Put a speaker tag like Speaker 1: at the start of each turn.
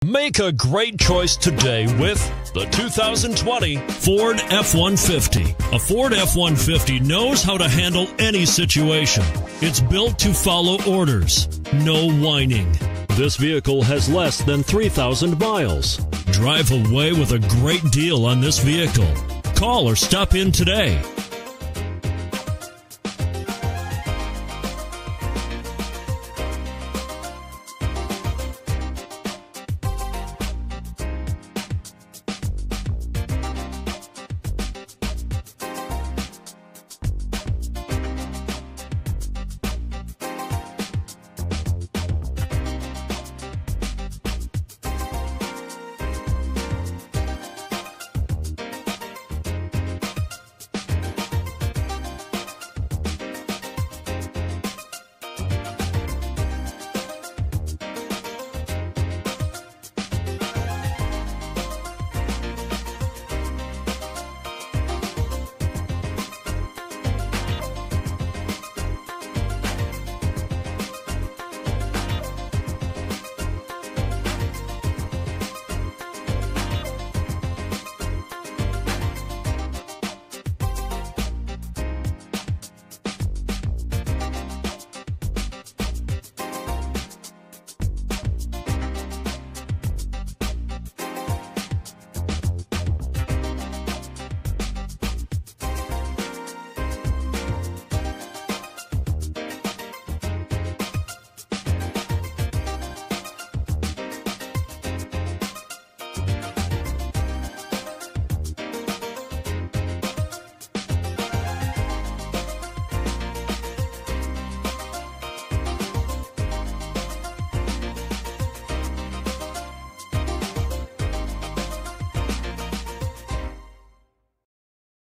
Speaker 1: Make a great choice today with the 2020 Ford F-150. A Ford F-150 knows how to handle any situation. It's built to follow orders, no whining. This vehicle has less than 3,000 miles. Drive away with a great deal on this vehicle. Call or stop in today.